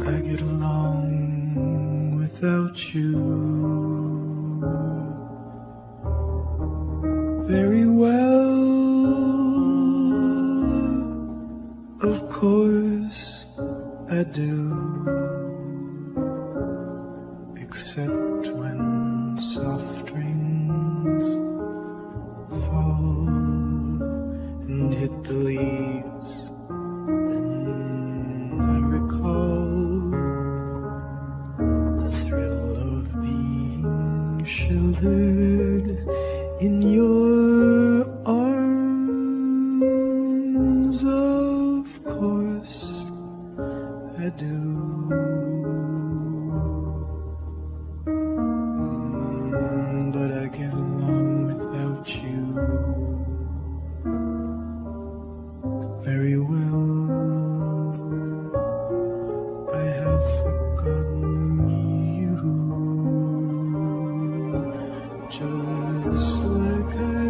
I get along without you very well. Of course I do, except when soft rains fall and hit the leaves. Then I recall the thrill of being sheltered in your arms. Of course I do. But I get along without you very well. I have forgotten you, just like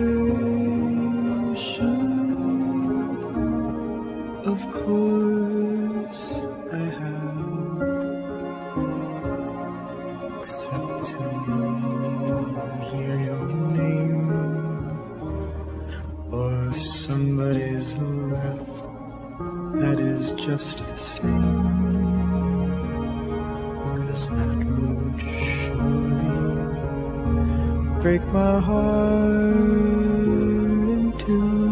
I should. Of course I have, except to hear your name or somebody's laugh. That is just the same, 'cause that would surely break my heart in two.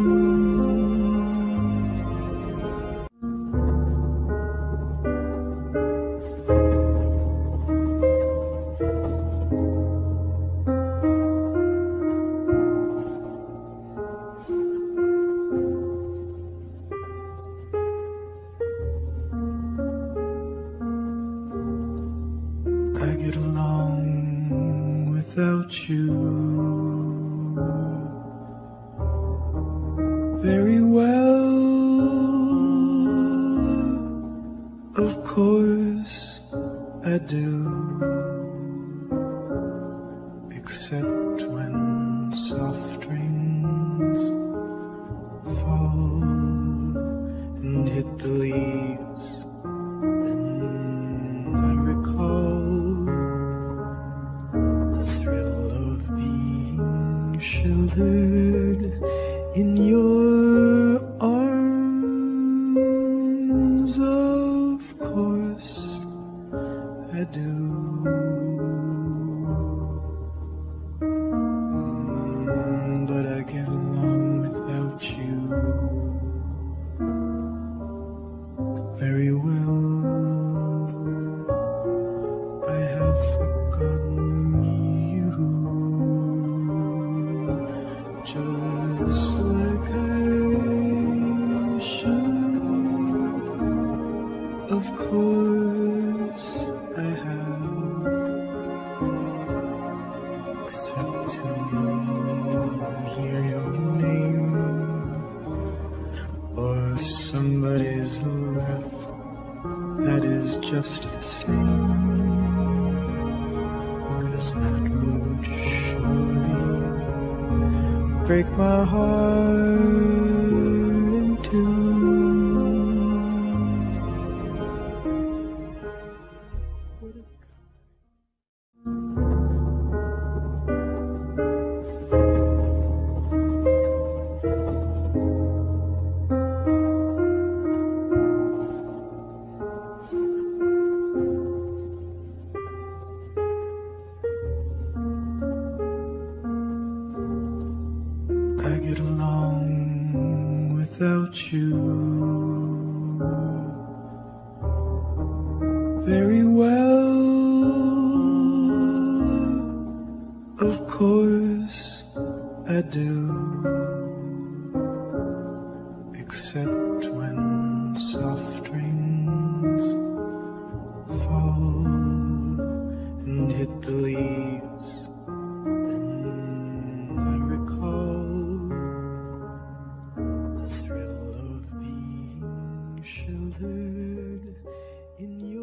I get along without you very well. Of course I do, except when soft rains fall and hit the leaves. Then I recall the thrill of being sheltered in your arms. Of course I do. But I get along without you very well. I have forgotten you, just like I should. Of course I have, except to hear your name or somebody's laugh. That is just the same, 'cause that would surely break my heart in two. I get along without you very well. Of course I do, except when soft rains fall and hit the leaves. Then I recall the thrill of being sheltered in your